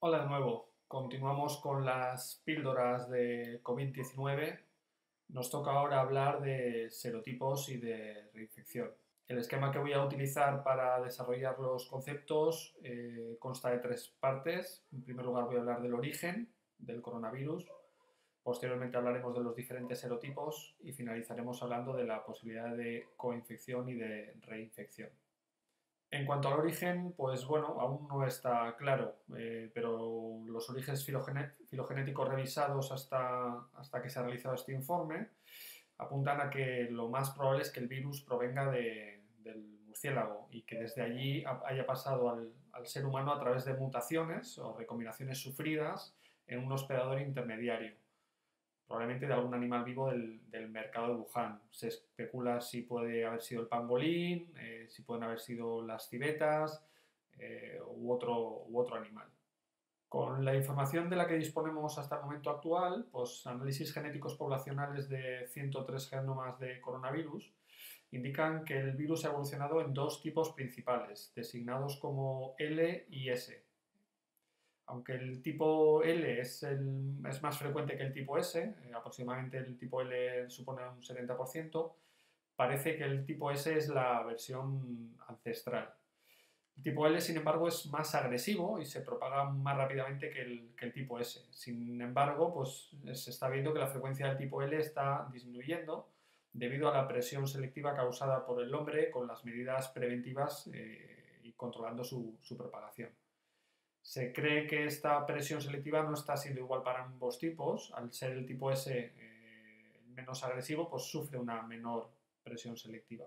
Hola de nuevo. Continuamos con las píldoras de COVID-19. Nos toca ahora hablar de serotipos y de reinfección. El esquema que voy a utilizar para desarrollar los conceptos consta de tres partes. En primer lugar voy a hablar del origen del coronavirus. Posteriormente hablaremos de los diferentes serotipos y finalizaremos hablando de la posibilidad de coinfección y de reinfección. En cuanto al origen, pues bueno, aún no está claro, pero los orígenes filogenéticos revisados hasta que se ha realizado este informe apuntan a que lo más probable es que el virus provenga del murciélago y que desde allí haya pasado al ser humano a través de mutaciones o recombinaciones sufridas en un hospedador intermediario, probablemente de algún animal vivo del mercado de Wuhan. Se especula si puede haber sido el pangolín, si pueden haber sido las civetas u otro animal. Con la información de la que disponemos hasta el momento actual, pues análisis genéticos poblacionales de 103 genomas de coronavirus indican que el virus ha evolucionado en dos tipos principales, designados como L y S. Aunque el tipo L es más frecuente que el tipo S, aproximadamente el tipo L supone un 70%, parece que el tipo S es la versión ancestral. El tipo L, sin embargo, es más agresivo y se propaga más rápidamente que el tipo S. Sin embargo, pues se está viendo que la frecuencia del tipo L está disminuyendo debido a la presión selectiva causada por el hombre con las medidas preventivas y controlando su propagación. Se cree que esta presión selectiva no está siendo igual para ambos tipos. Al ser el tipo S menos agresivo, pues sufre una menor presión selectiva.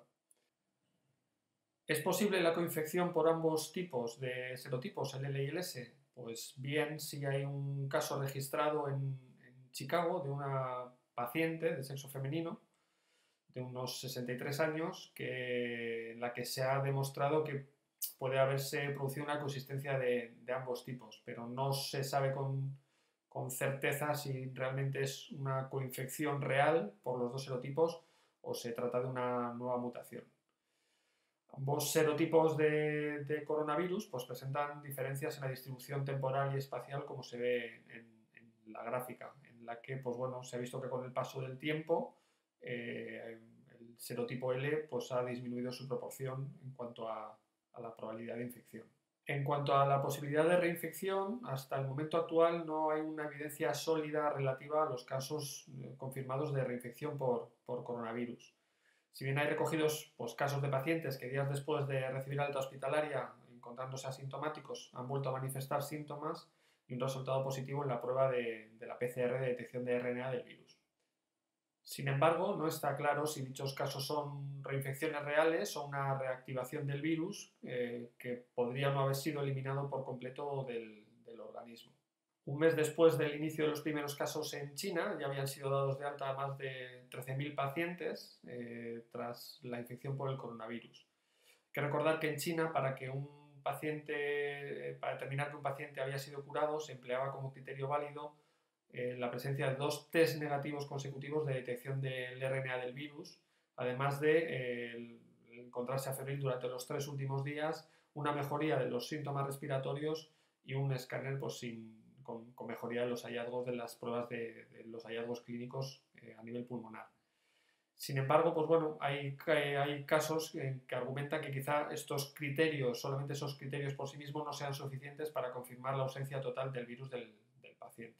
¿Es posible la coinfección por ambos tipos de serotipos, el L y el S? Pues bien, si hay un caso registrado en Chicago de una paciente de sexo femenino de unos 63 años en la que se ha demostrado que puede haberse producido una coexistencia de ambos tipos, pero no se sabe con certeza si realmente es una coinfección real por los dos serotipos o se trata de una nueva mutación. Ambos serotipos de coronavirus pues, presentan diferencias en la distribución temporal y espacial, como se ve en la gráfica, en la que pues, bueno, se ha visto que con el paso del tiempo el serotipo L pues, ha disminuido su proporción en cuanto a la probabilidad de infección. En cuanto a la posibilidad de reinfección, hasta el momento actual no hay una evidencia sólida relativa a los casos confirmados de reinfección por coronavirus. Si bien hay recogidos pues, casos de pacientes que días después de recibir alta hospitalaria, encontrándose asintomáticos, han vuelto a manifestar síntomas y un resultado positivo en la prueba de la PCR de detección de RNA del virus. Sin embargo, no está claro si dichos casos son reinfecciones reales o una reactivación del virus que podría no haber sido eliminado por completo del organismo. Un mes después del inicio de los primeros casos en China, ya habían sido dados de alta a más de 13.000 pacientes tras la infección por el coronavirus. Hay que recordar que en China, para determinar que un paciente había sido curado, se empleaba como criterio válido la presencia de 2 test negativos consecutivos de detección del RNA del virus, además de encontrarse a febril durante los 3 últimos días, una mejoría de los síntomas respiratorios y un escáner pues, con mejoría de los hallazgos de las pruebas de los hallazgos clínicos a nivel pulmonar. Sin embargo, pues bueno, hay casos que argumentan que quizá estos criterios, solamente esos criterios por sí mismos, no sean suficientes para confirmar la ausencia total del virus del paciente.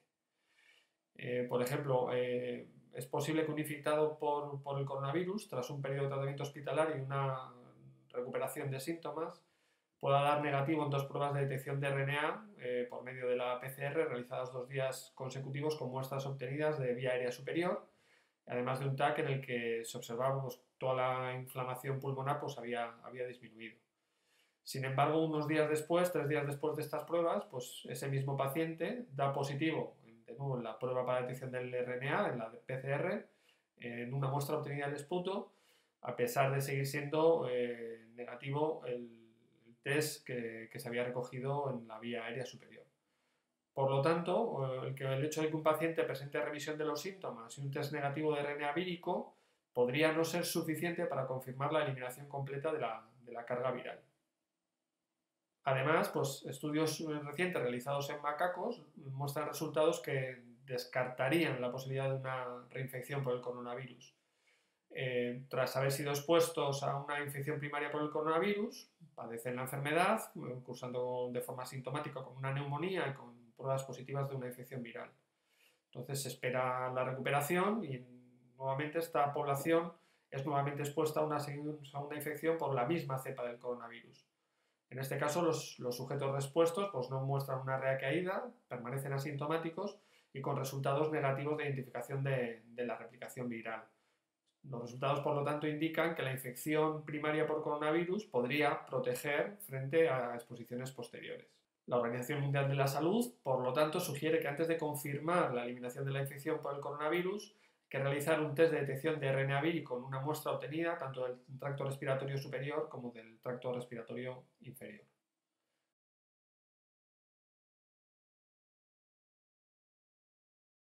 Por ejemplo, es posible que un infectado por el coronavirus, tras un periodo de tratamiento hospitalario y una recuperación de síntomas, pueda dar negativo en 2 pruebas de detección de RNA por medio de la PCR realizadas 2 días consecutivos con muestras obtenidas de vía aérea superior, además de un TAC en el que se observaba pues, toda la inflamación pulmonar pues, había disminuido. Sin embargo, unos días después, 3 días después de estas pruebas, pues ese mismo paciente da positivo, de nuevo en la prueba para detección del RNA, en la de PCR, en una muestra obtenida del esputo, a pesar de seguir siendo negativo el test que se había recogido en la vía aérea superior. Por lo tanto, el hecho de que un paciente presente remisión de los síntomas y un test negativo de RNA vírico podría no ser suficiente para confirmar la eliminación completa de la carga viral. Además, pues, estudios recientes realizados en macacos muestran resultados que descartarían la posibilidad de una reinfección por el coronavirus. Tras haber sido expuestos a una infección primaria por el coronavirus, padecen la enfermedad, cursando de forma asintomática con una neumonía y con pruebas positivas de una infección viral. Entonces se espera la recuperación y nuevamente esta población es nuevamente expuesta a una segunda infección por la misma cepa del coronavirus. En este caso, los sujetos respuestos pues, no muestran una recaída, permanecen asintomáticos y con resultados negativos de identificación de la replicación viral. Los resultados, por lo tanto, indican que la infección primaria por coronavirus podría proteger frente a exposiciones posteriores. La Organización Mundial de la Salud, por lo tanto, sugiere que antes de confirmar la eliminación de la infección por el coronavirus, hay que realizar un test de detección de RNA vírico con una muestra obtenida tanto del tracto respiratorio superior como del tracto respiratorio inferior.